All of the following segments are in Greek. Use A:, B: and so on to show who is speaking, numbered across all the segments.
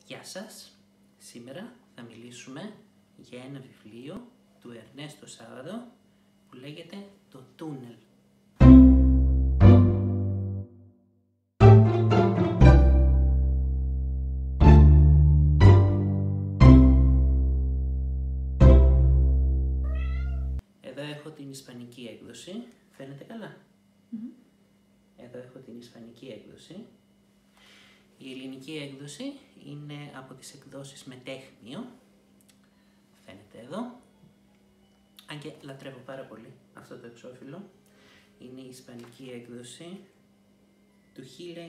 A: Γεια σας! Σήμερα θα μιλήσουμε για ένα βιβλίο του Ερνέστο Σάββαδο που λέγεται «Το Τούνελ». Εδώ έχω την ισπανική έκδοση. Φαίνεται καλά? Εδώ έχω την ισπανική έκδοση. Η ελληνική έκδοση είναι από τις εκδόσεις Μετέχμιο. Φαίνεται εδώ. Αν και λατρεύω πάρα πολύ αυτό το εξώφυλλο. Είναι η ισπανική έκδοση του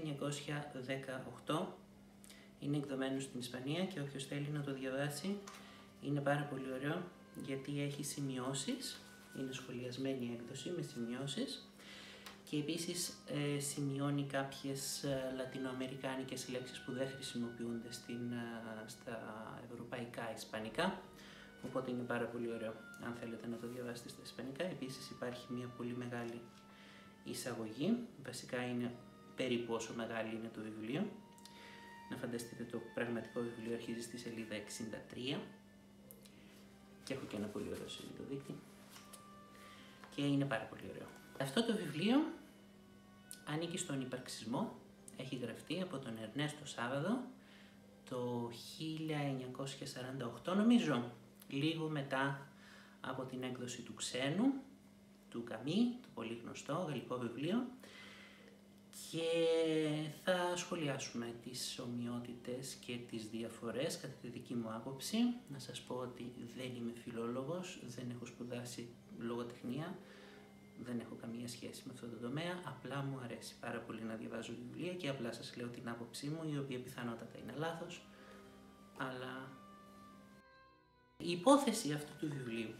A: 1918. Είναι εκδομένο στην Ισπανία και όποιος θέλει να το διαβάσει είναι πάρα πολύ ωραίο γιατί έχει σημειώσεις. Είναι σχολιασμένη έκδοση με σημειώσεις. Και επίσης σημειώνει κάποιες λατινοαμερικάνικες λέξεις που δεν χρησιμοποιούνται στα ευρωπαϊκά ισπανικά, οπότε είναι πάρα πολύ ωραίο αν θέλετε να το διαβάσετε στα ισπανικά. Επίσης υπάρχει μια πολύ μεγάλη εισαγωγή, βασικά είναι περίπου όσο μεγάλη είναι το βιβλίο. Να φανταστείτε, το πραγματικό βιβλίο αρχίζει στη σελίδα 63 και έχω και ένα πολύ ωραίο σελίδοδείκτη και είναι πάρα πολύ ωραίο. Αυτό το βιβλίο ανήκει στον υπαρξισμό, έχει γραφτεί από τον Ερνέστο Σάββαδο το 1948 νομίζω, λίγο μετά από την έκδοση του Ξένου, του Καμί, το πολύ γνωστό γαλλικό βιβλίο, και θα σχολιάσουμε τις ομοιότητες και τις διαφορές κατά τη δική μου άποψη. Να σας πω ότι δεν είμαι φιλόλογος, δεν έχω σπουδάσει λογοτεχνία, δεν έχω καμία σχέση με αυτό το τομέα, απλά μου αρέσει πάρα πολύ να διαβάζω βιβλία και απλά σας λέω την άποψή μου, η οποία πιθανότατα είναι λάθος, αλλά η υπόθεση αυτού του βιβλίου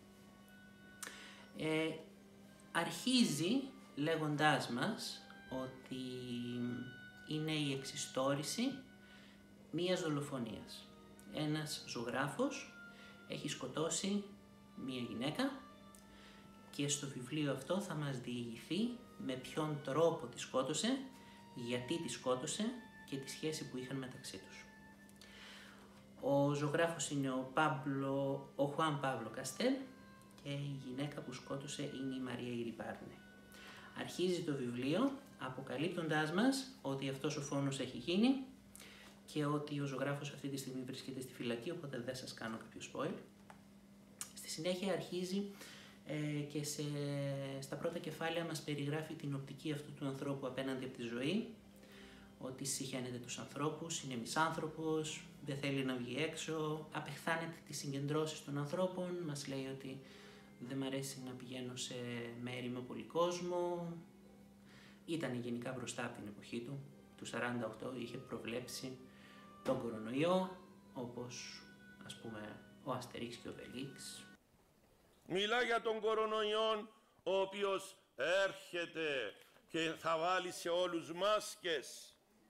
A: αρχίζει λέγοντάς μας ότι είναι η εξιστόρηση μίας δολοφονίας. Ένας ζωγράφος έχει σκοτώσει μία γυναίκα και στο βιβλίο αυτό θα μας διηγηθεί με ποιον τρόπο τη σκότωσε, γιατί τη σκότωσε και τη σχέση που είχαν μεταξύ τους. Ο ζωγράφος είναι ο Χουάν Παύλο Καστέλ και η γυναίκα που σκότωσε είναι η Μαρία Ιριπάρνε. Αρχίζει το βιβλίο αποκαλύπτοντάς μας ότι αυτός ο φόνος έχει γίνει και ότι ο ζωγράφος αυτή τη στιγμή βρίσκεται στη φυλακή, οπότε δεν σας κάνω κάποιο spoil. Στη συνέχεια αρχίζει και στα πρώτα κεφάλαια μας περιγράφει την οπτική αυτού του ανθρώπου απέναντι από τη ζωή, ότι συχαίνεται τους ανθρώπους, είναι μισάνθρωπος, δεν θέλει να βγει έξω, απεχθάνεται τις συγκεντρώσεις των ανθρώπων, μας λέει ότι δεν μ' αρέσει να πηγαίνω σε μέρη με πολύ κόσμο. Ήταν γενικά μπροστά από την εποχή του, του 48, είχε προβλέψει τον κορονοϊό, όπως ας πούμε ο Αστερίξ και ο Βελίξ.
B: Μιλά για τον κορονοϊό, ο οποίος έρχεται και θα βάλει σε όλους μάσκες.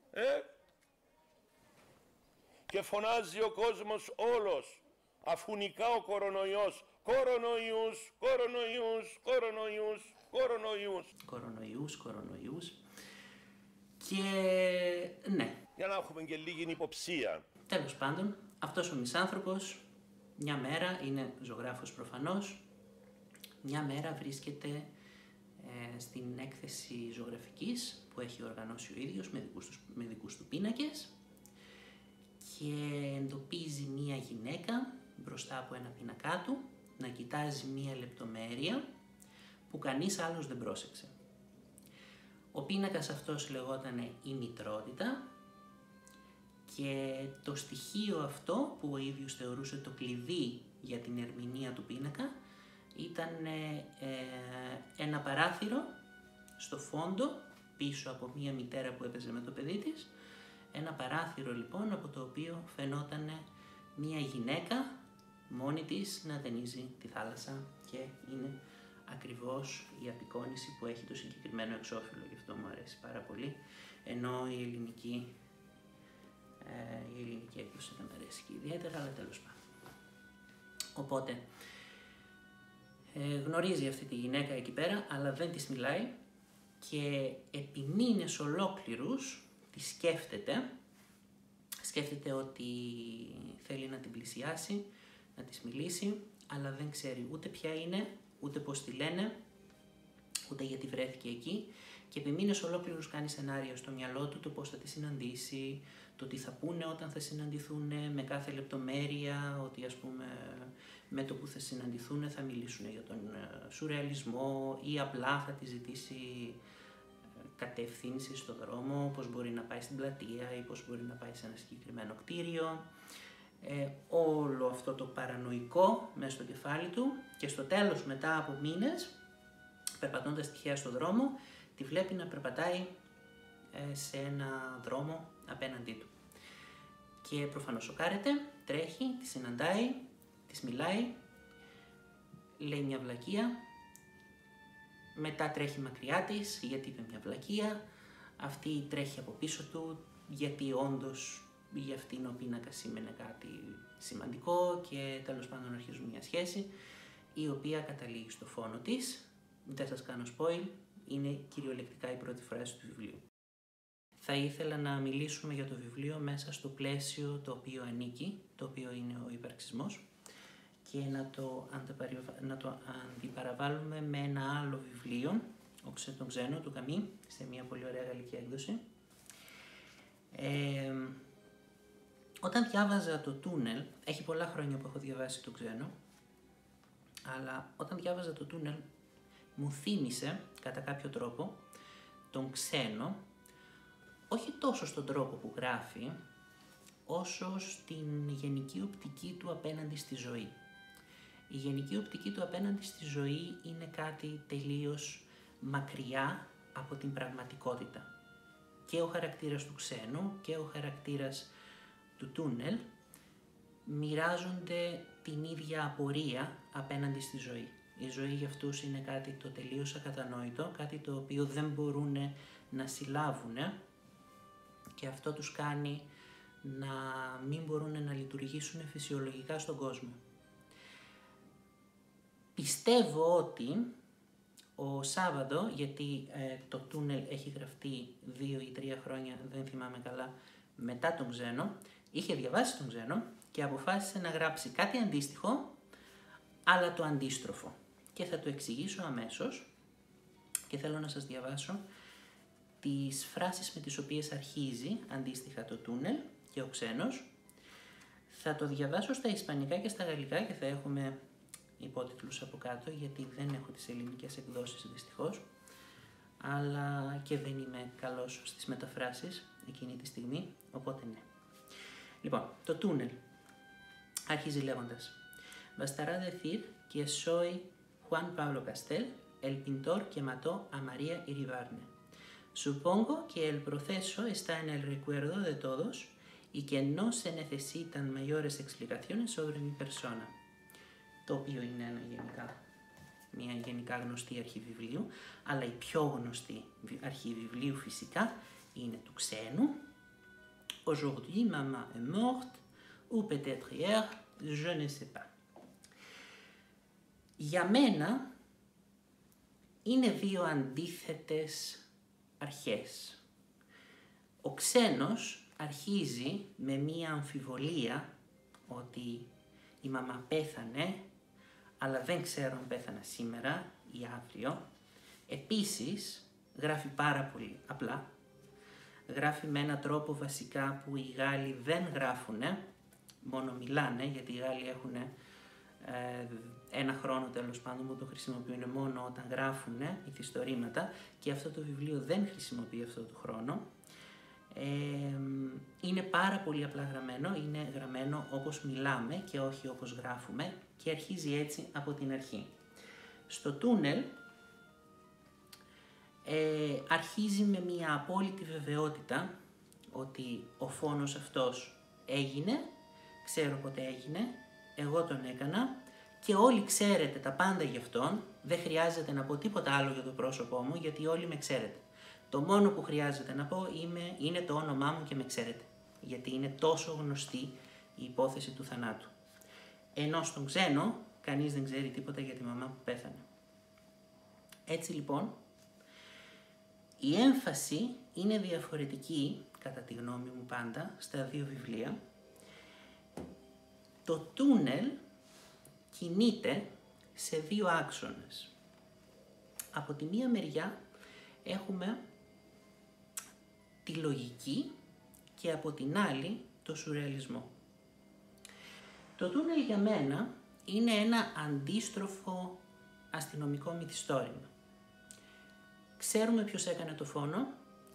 B: Και φωνάζει ο κόσμος όλος, αφού νικά ο κορονοϊός, κορονοϊούς, κορονοϊούς, κορονοϊούς, κορονοϊούς.
A: Κορονοϊούς. Και ναι.
B: Για να έχουμε και λίγη υποψία.
A: Τέλος πάντων, αυτός ο μισάνθρωπος μια μέρα, είναι ζωγράφος προφανώς, μια μέρα βρίσκεται στην έκθεση ζωγραφικής που έχει οργανώσει ο ίδιος με δικούς του πίνακες και εντοπίζει μια γυναίκα μπροστά από ένα πίνακά του να κοιτάζει μια λεπτομέρεια που κανείς άλλος δεν πρόσεξε. Ο πίνακας αυτός λεγότανε η μητρότητα και το στοιχείο αυτό που ο ίδιος θεωρούσε το κλειδί για την ερμηνεία του πίνακα ήταν ένα παράθυρο στο φόντο πίσω από μία μητέρα που έπαιζε με το παιδί της. Ένα παράθυρο λοιπόν από το οποίο φαινόταν μία γυναίκα μόνη της να δενίζει τη θάλασσα και είναι ακριβώς η απεικόνιση που έχει το συγκεκριμένο εξώφυλλο, γι' αυτό μου αρέσει πάρα πολύ, ενώ η ελληνική έκδοση δεν μου αρέσει και ιδιαίτερα, αλλά τέλος πάντων. Οπότε γνωρίζει αυτή τη γυναίκα εκεί πέρα, αλλά δεν της μιλάει και επί μήνες ολόκληρους τη σκέφτεται Σκέφτεται ότι θέλει να την πλησιάσει, να της μιλήσει, αλλά δεν ξέρει ούτε ποια είναι, ούτε πώς τη λένε, ούτε γιατί βρέθηκε εκεί. Και επί μήνες ολόκληρους κάνει σενάρια στο μυαλό του το πώς θα τη συναντήσει, το τι θα πούνε όταν θα συναντηθούν, με κάθε λεπτομέρεια, ότι ας πούμε με το που θα συναντηθούν θα μιλήσουν για τον σουρεαλισμό ή απλά θα τη ζητήσει κατεύθυνση στο δρόμο, πώς μπορεί να πάει στην πλατεία ή πώς μπορεί να πάει σε ένα συγκεκριμένο κτίριο. Όλο αυτό το παρανοϊκό μέσα στο κεφάλι του και στο τέλος, μετά από μήνες, περπατώντας τυχαία στο δρόμο, τη βλέπει να περπατάει σε ένα δρόμο απέναντί του. Και προφανώς σοκάρεται, τρέχει, τη συναντάει, της μιλάει, λέει μια βλακεία, μετά τρέχει μακριά της γιατί είπε μια βλακεία, αυτή τρέχει από πίσω του γιατί όντως για αυτήν ο πίνακας σήμαινε κάτι σημαντικό και τέλος πάντων αρχίζουν μια σχέση η οποία καταλήγει στο φόνο της. Δεν σας κάνω spoil, είναι κυριολεκτικά η πρώτη φράση του βιβλίου. Θα ήθελα να μιλήσουμε για το βιβλίο μέσα στο πλαίσιο το οποίο ανήκει, το οποίο είναι ο υπαρξισμός, και να το αντιπαραβάλουμε με ένα άλλο βιβλίο, τον Ξένο του Καμί, σε μια πολύ ωραία γαλλική έκδοση. Όταν διάβαζα το Τούνελ, έχει πολλά χρόνια που έχω διαβάσει το Ξένο, αλλά όταν διάβαζα το Τούνελ μου θύμισε κατά κάποιο τρόπο τον Ξένο, όχι τόσο στον τρόπο που γράφει, όσο στην γενική οπτική του απέναντι στη ζωή. Η γενική οπτική του απέναντι στη ζωή είναι κάτι τελείως μακριά από την πραγματικότητα. Και ο χαρακτήρας του Ξένου και ο χαρακτήρας του Τούνελ μοιράζονται την ίδια απορία απέναντι στη ζωή. Η ζωή για αυτούς είναι κάτι το τελείως ακατανόητο, κάτι το οποίο δεν μπορούν να συλλάβουν και αυτό τους κάνει να μην μπορούν να λειτουργήσουν φυσιολογικά στον κόσμο. Πιστεύω ότι ο Σάββατο, γιατί το Τούνελ έχει γραφτεί 2 ή 3 χρόνια, δεν θυμάμαι καλά, μετά τον Ξένο, είχε διαβάσει τον Ξένο και αποφάσισε να γράψει κάτι αντίστοιχο, αλλά το αντίστροφο. Και θα το εξηγήσω αμέσως και θέλω να σας διαβάσω τις φράσεις με τις οποίες αρχίζει αντίστοιχα το Τούνελ και ο Ξένος. Θα το διαβάσω στα ισπανικά και στα γαλλικά και θα έχουμε υπότιτλους από κάτω, γιατί δεν έχω τις ελληνικές εκδόσεις δυστυχώς, αλλά και δεν είμαι καλός στις μεταφράσεις εκείνη τη στιγμή, οπότε ναι. Λοιπόν, το Τούνελ αρχίζει λέγοντας «Bastará decir que soy Juan Pablo Castel, el pintor que mató a María Iribarne. Supongo que el proceso está en el recuerdo de todos y que no se necesitan mayores explicaciones sobre mi persona». Το οποίο είναι μια γενικά γνωστή αρχή βιβλίου, αλλά η πιο γνωστή αρχή βιβλίου φυσικά είναι του Ξένου. Aujourd'hui, maman est morte, ou peut-être hier, je ne sais pas. Για μένα είναι 2 αντίθετες αρχές. Ο Ξένος αρχίζει με μία αμφιβολία ότι η μαμά πέθανε, αλλά δεν ξέρω αν πέθανε σήμερα ή αύριο. Επίσης, γράφει πάρα πολύ απλά. Γράφει με έναν τρόπο βασικά που οι Γάλλοι δεν γράφουνε, μόνο μιλάνε, γιατί οι Γάλλοι έχουν ένα χρόνο τέλος πάντων που το χρησιμοποιούν μόνο όταν γράφουνε ηθιστορήματα και αυτό το βιβλίο δεν χρησιμοποιεί αυτό το χρόνο. Είναι πάρα πολύ απλά γραμμένο, είναι γραμμένο όπως μιλάμε και όχι όπως γράφουμε και αρχίζει έτσι από την αρχή. Στο Τούνελ αρχίζει με μια απόλυτη βεβαιότητα ότι ο φόνος αυτός έγινε, ξέρω πότε έγινε, εγώ τον έκανα και όλοι ξέρετε τα πάντα γι' αυτόν, δεν χρειάζεται να πω τίποτα άλλο για το πρόσωπό μου γιατί όλοι με ξέρετε. Το μόνο που χρειάζεται να πω είναι το όνομά μου και με ξέρετε, γιατί είναι τόσο γνωστή η υπόθεση του θανάτου. Ενώ στον Ξένο, κανείς δεν ξέρει τίποτα για τη μαμά που πέθανε. Έτσι λοιπόν, η έμφαση είναι διαφορετική κατά τη γνώμη μου πάντα, στα δύο βιβλία. Το τούνελ κινείται σε δύο άξονες. Από τη μία μεριά έχουμε τη λογική και από την άλλη το σουρεαλισμό. Το τούνελ για μένα είναι ένα αντίστροφο αστυνομικό μυθιστόρημα. Ξέρουμε ποιος έκανε το φόνο,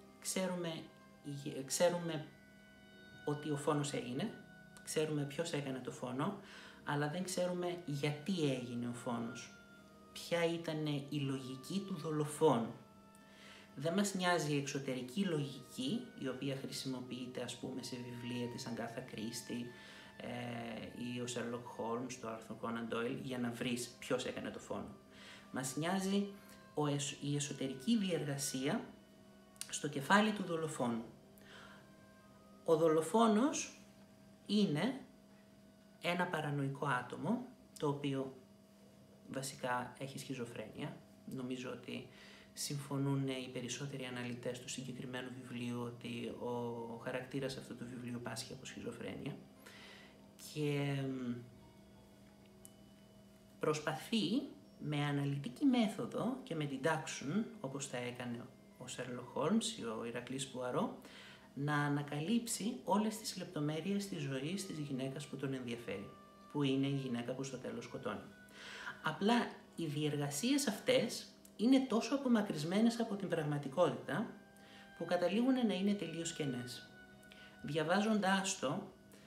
A: ξέρουμε ότι ο φόνος έγινε, ξέρουμε ποιος έκανε το φόνο, αλλά δεν ξέρουμε γιατί έγινε ο φόνος. Ποια ήταν η λογική του δολοφόνου. Δεν μας νοιάζει η εξωτερική λογική, η οποία χρησιμοποιείται ας πούμε σε βιβλία της Αγκάθα Κρίστη ή ο Σέρλοκ Χόλμς, το Άρθουρ Κόναν Ντόιλ, για να βρεις ποιος έκανε το φόνο. Μας νοιάζει η εσωτερική διεργασία στο κεφάλι του δολοφόνου. Ο δολοφόνος είναι ένα παρανοϊκό άτομο, το οποίο βασικά έχει σχιζοφρένεια. Νομίζω ότι συμφωνούν οι περισσότεροι αναλυτές του συγκεκριμένου βιβλίου ότι ο χαρακτήρας αυτού του βιβλίου πάσχει από σχιζοφρένεια και προσπαθεί με αναλυτική μέθοδο και με deduction, όπως τα έκανε ο Σέρλοκ Χόλμς ή ο Ηρακλής Πουαρό, να ανακαλύψει όλες τις λεπτομέρειες της ζωής της γυναίκας που τον ενδιαφέρει, που είναι η γυναίκα που στο τέλος σκοτώνει. Απλά οι διεργασίες αυτές είναι τόσο απομακρυσμένες από την πραγματικότητα που καταλήγουν να είναι τελείως κενές. Διαβάζοντάς το,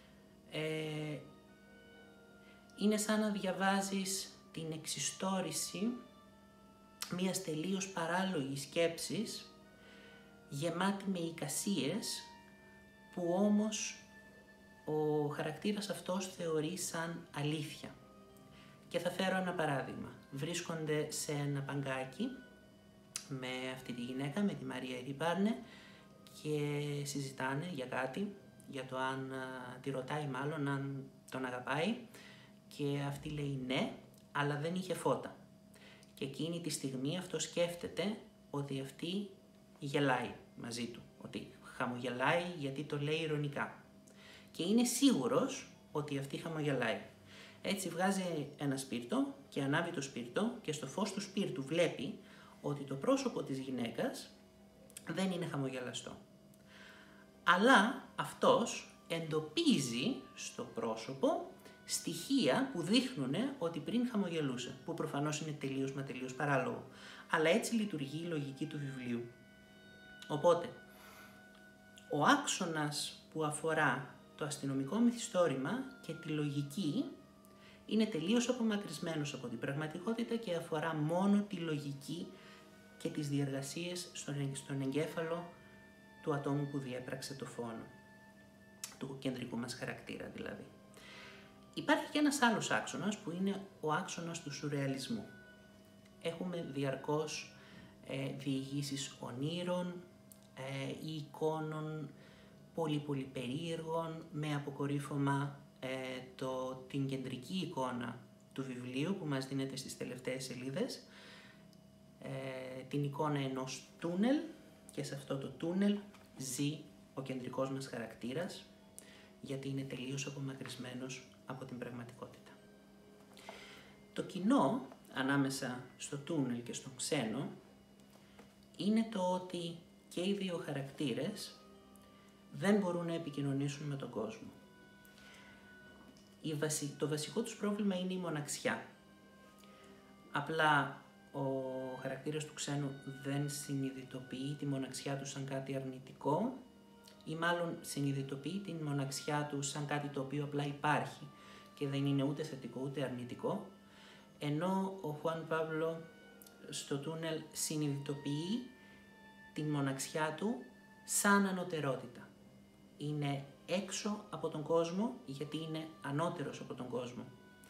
A: είναι σαν να διαβάζεις την εξιστόρηση μιας τελείως παράλογης σκέψης, γεμάτη με εικασίες, που όμως ο χαρακτήρας αυτός θεωρεί σαν αλήθεια. Και θα φέρω ένα παράδειγμα. Βρίσκονται σε ένα παγκάκι με αυτή τη γυναίκα, με τη Μαρία Ιριμπάρνε, και συζητάνε για κάτι, για το αν τη ρωτάει μάλλον αν τον αγαπάει, και αυτή λέει ναι, αλλά δεν είχε φώτα. Και εκείνη τη στιγμή αυτό σκέφτεται ότι αυτή γελάει μαζί του, ότι χαμογελάει γιατί το λέει ειρωνικά. Και είναι σίγουρος ότι αυτή χαμογελάει. Έτσι βγάζει ένα σπίρτο και ανάβει το σπίρτο και στο φως του σπίρτου βλέπει ότι το πρόσωπο της γυναίκας δεν είναι χαμογελαστό. Αλλά αυτός εντοπίζει στο πρόσωπο στοιχεία που δείχνουν ότι πριν χαμογελούσε, που προφανώς είναι τελείως παράλογο. Αλλά έτσι λειτουργεί η λογική του βιβλίου. Οπότε, ο άξονας που αφορά το αστυνομικό μυθιστόρημα και τη λογική είναι τελείως απομακρυσμένος από την πραγματικότητα και αφορά μόνο τη λογική και τις διεργασίες στον εγκέφαλο του ατόμου που διέπραξε το φόνο, του κεντρικού μας χαρακτήρα δηλαδή. Υπάρχει και ένας άλλος άξονας που είναι ο άξονας του σουρεαλισμού. Έχουμε διαρκώς διηγήσεις ονείρων ή εικόνων πολύ περίεργων, με αποκορύφωμα την κεντρική εικόνα του βιβλίου που μας δίνεται στις τελευταίες σελίδες, την εικόνα ενός τούνελ, και σε αυτό το τούνελ ζει ο κεντρικός μας χαρακτήρας, γιατί είναι τελείως απομακρυσμένος από την πραγματικότητα. Το κοινό ανάμεσα στο τούνελ και στον ξένο είναι το ότι και οι δύο χαρακτήρες δεν μπορούν να επικοινωνήσουν με τον κόσμο. Το βασικό τους πρόβλημα είναι η μοναξιά. Απλά ο χαρακτήρας του ξένου δεν συνειδητοποιεί τη μοναξιά του σαν κάτι αρνητικό, ή μάλλον συνειδητοποιεί τη μοναξιά του σαν κάτι το οποίο απλά υπάρχει και δεν είναι ούτε θετικό ούτε αρνητικό, ενώ ο Χουάν Παύλο στο τούνελ συνειδητοποιεί τη μοναξιά του σαν ανωτερότητα. Είναι έξω από τον κόσμο γιατί είναι ανώτερος από τον κόσμο.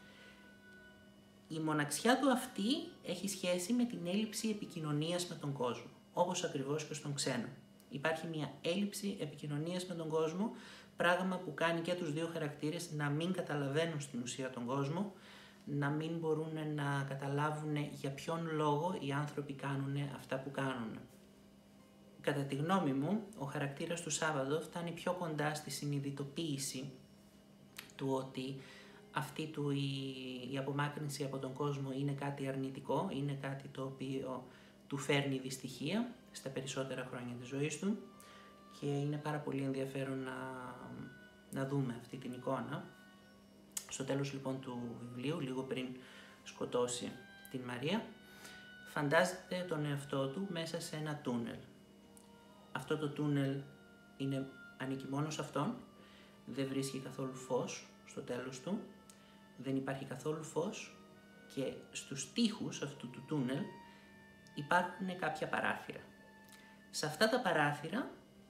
A: Η μοναξιά του αυτή έχει σχέση με την έλλειψη επικοινωνίας με τον κόσμο, όπως ακριβώς και στον ξένο. Υπάρχει μια έλλειψη επικοινωνίας με τον κόσμο, πράγμα που κάνει και τους δύο χαρακτήρες να μην καταλαβαίνουν στην ουσία τον κόσμο, να μην μπορούν να καταλάβουν για ποιον λόγο οι άνθρωποι κάνουν αυτά που κάνουν. κατά τη γνώμη μου, ο χαρακτήρας του Σάββατο φτάνει πιο κοντά στη συνειδητοποίηση του ότι αυτή η απομάκρυνση από τον κόσμο είναι κάτι αρνητικό, είναι κάτι το οποίο του φέρνει δυστυχία στα περισσότερα χρόνια της ζωής του και είναι πάρα πολύ ενδιαφέρον να δούμε αυτή την εικόνα. Στο τέλος λοιπόν του βιβλίου, λίγο πριν σκοτώσει την Μαρία, φαντάζεται τον εαυτό του μέσα σε ένα τούνελ. Αυτό το τούνελ ανήκει μόνο σε αυτόν, δεν βρίσκει καθόλου φως στο τέλος του, δεν υπάρχει καθόλου φως και στους τοίχους αυτού του τούνελ υπάρχουν κάποια παράθυρα. Σε αυτά τα παράθυρα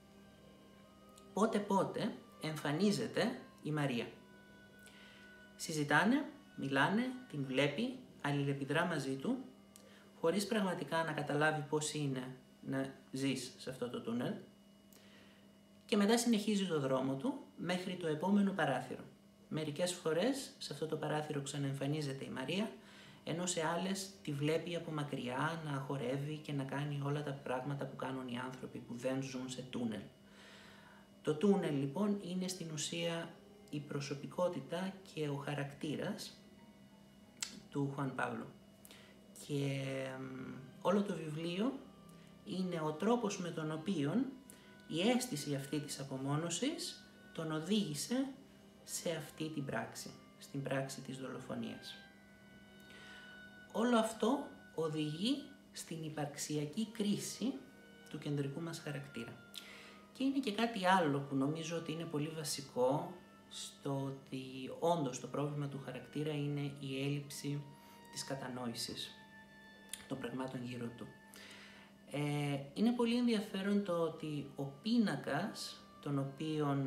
A: πότε εμφανίζεται η Μαρία. Συζητάνε, μιλάνε, την βλέπει, αλληλεπιδρά μαζί του, χωρίς πραγματικά να καταλάβει πώς είναι να ζεις σε αυτό το τούνελ και μετά συνεχίζει το δρόμο του μέχρι το επόμενο παράθυρο. Μερικές φορές σε αυτό το παράθυρο ξαναεμφανίζεται η Μαρία, ενώ σε άλλες τη βλέπει από μακριά να χορεύει και να κάνει όλα τα πράγματα που κάνουν οι άνθρωποι που δεν ζουν σε τούνελ. Το τούνελ λοιπόν είναι στην ουσία η προσωπικότητα και ο χαρακτήρας του Χουάν Παύλο. Και όλο το βιβλίο είναι ο τρόπος με τον οποίο η αίσθηση αυτή της απομόνωσης τον οδήγησε σε αυτή την πράξη, στην πράξη της δολοφονίας. Όλο αυτό οδηγεί στην υπαρξιακή κρίση του κεντρικού μας χαρακτήρα. Και είναι και κάτι άλλο που νομίζω ότι είναι πολύ βασικό στο ότι όντως το πρόβλημα του χαρακτήρα είναι η έλλειψη της κατανόησης των πραγμάτων γύρω του. Είναι πολύ ενδιαφέρον το ότι ο πίνακας, τον οποίον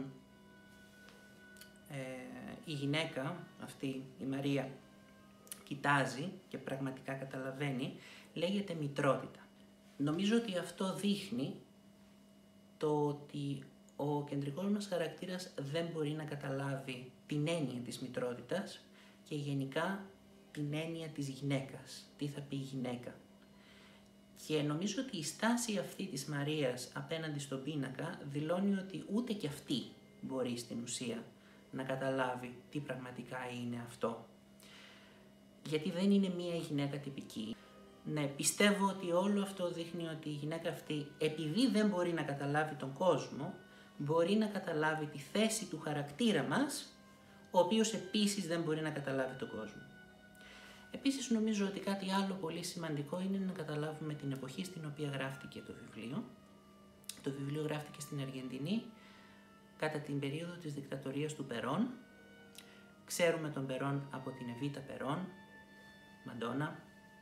A: η γυναίκα αυτή, η Μαρία, κοιτάζει και πραγματικά καταλαβαίνει, λέγεται μητρότητα. Νομίζω ότι αυτό δείχνει το ότι ο κεντρικός μας χαρακτήρας δεν μπορεί να καταλάβει την έννοια της μητρότητας και γενικά την έννοια της γυναίκας. Τι θα πει η γυναίκα. Και νομίζω ότι η στάση αυτή της Μαρίας απέναντι στον πίνακα δηλώνει ότι ούτε και αυτή μπορεί στην ουσία να καταλάβει τι πραγματικά είναι αυτό. Γιατί δεν είναι μία γυναίκα τυπική. Ναι, πιστεύω ότι όλο αυτό δείχνει ότι η γυναίκα αυτή, επειδή δεν μπορεί να καταλάβει τον κόσμο, μπορεί να καταλάβει τη θέση του χαρακτήρα μας, ο οποίος επίσης δεν μπορεί να καταλάβει τον κόσμο. Επίσης νομίζω ότι κάτι άλλο πολύ σημαντικό είναι να καταλάβουμε την εποχή στην οποία γράφτηκε το βιβλίο. Το βιβλίο γράφτηκε στην Αργεντινή κατά την περίοδο της δικτατορίας του Περόν. Ξέρουμε τον Περόν από την Εβίτα Περόν, Μαντόνα.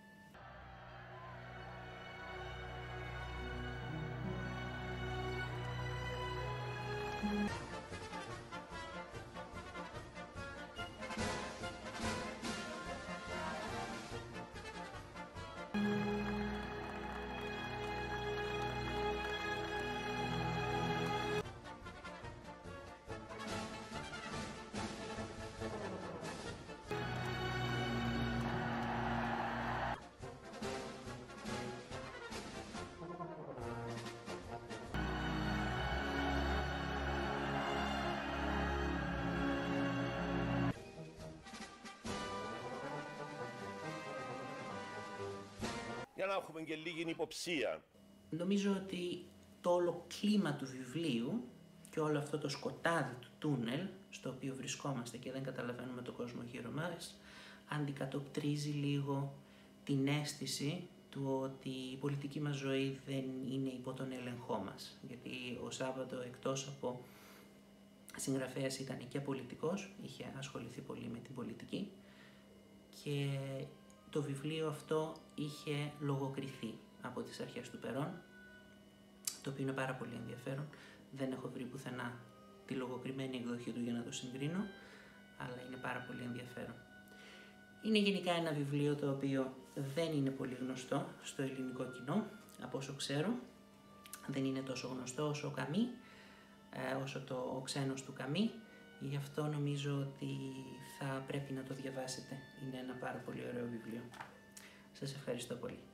B: Για να έχουμε και λίγη υποψία.
A: Νομίζω ότι το όλο κλίμα του βιβλίου και όλο αυτό το σκοτάδι του τούνελ στο οποίο βρισκόμαστε και δεν καταλαβαίνουμε τον κόσμο γύρω μας αντικατοπτρίζει λίγο την αίσθηση του ότι η πολιτική μας ζωή δεν είναι υπό τον έλεγχό μας. Γιατί ο Σάββατο εκτός από συγγραφέας ήταν και πολιτικός, είχε ασχοληθεί πολύ με την πολιτική και το βιβλίο αυτό είχε λογοκριθεί από τις αρχές του Περόν, το οποίο είναι πάρα πολύ ενδιαφέρον. Δεν έχω βρει πουθενά τη λογοκριμένη εκδοχή του για να το συγκρίνω, αλλά είναι πάρα πολύ ενδιαφέρον. Είναι γενικά ένα βιβλίο το οποίο δεν είναι πολύ γνωστό στο ελληνικό κοινό, από όσο ξέρω. Δεν είναι τόσο γνωστό όσο ο Καμί, όσο το Ξένος του Καμί. Γι' αυτό νομίζω ότι θα πρέπει να το διαβάσετε. Είναι ένα πάρα πολύ ωραίο βιβλίο. Σας ευχαριστώ πολύ.